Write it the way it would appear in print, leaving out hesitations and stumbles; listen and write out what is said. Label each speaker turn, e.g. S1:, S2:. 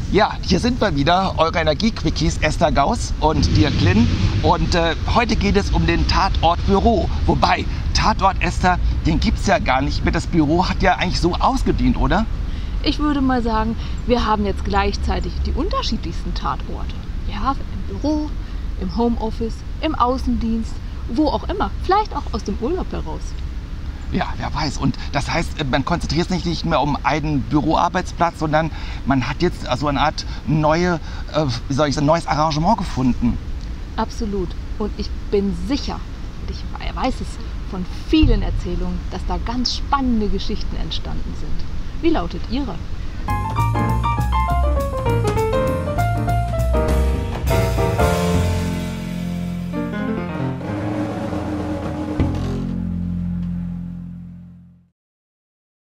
S1: Ja, hier sind wir wieder, eure Energie-Quickies, Esther Gauss und Dirk Linn. Und heute geht es um den Tatort Büro. Wobei, Tatort Esther, den gibt es ja gar nicht mehr. Das Büro hat ja eigentlich so ausgedient, oder?
S2: Ich würde mal sagen, wir haben jetzt gleichzeitig die unterschiedlichsten Tatorte. Ja, im Büro, im Homeoffice, im Außendienst, wo auch immer. Vielleicht auch aus dem Urlaub heraus.
S1: Ja, wer weiß. Und das heißt, man konzentriert sich nicht mehr um einen Büroarbeitsplatz, sondern man hat jetzt so eine Art neues Arrangement gefunden.
S2: Absolut. Und ich bin sicher, und ich weiß es von vielen Erzählungen, dass da ganz spannende Geschichten entstanden sind. Wie lautet Ihre?